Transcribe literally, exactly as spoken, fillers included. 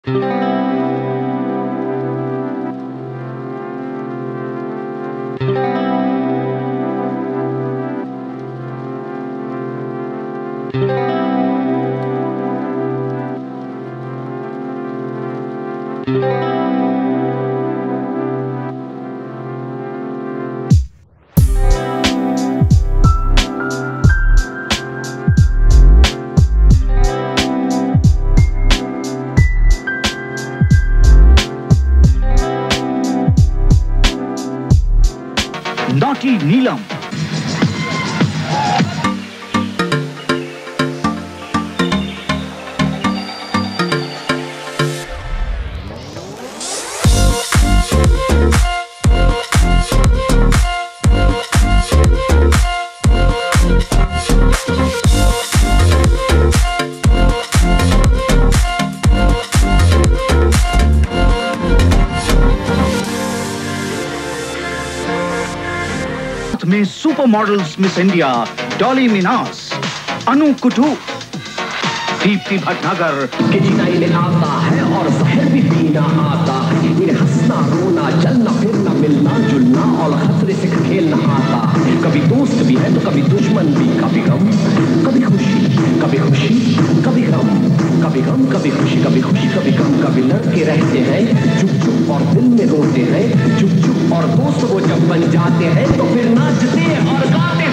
Naughty Neelam. में supermodels Miss India Dolly Minhas, Anu Kuttu, Deepti Bhatnagar के जिनाई में आता है और जहर भी पीना आता है। इन्हें हंसना रोना चलना फिरना मिलना जुलना और खतरे से खेलना आता है। कभी दोस्त भी है तो कभी दुश्मन भी, कभी गम कभी खुशी, कभी खुशी कभी गम, कभी गम कभी खुशी, कभी खुशी कभी गम। कभी लड़के रहते हैं चुप चुप और दिल में रोते हैं चुप चुप, और दोस्त वो जब बन जाते हैं तो फिर नाचते और गाते हैं।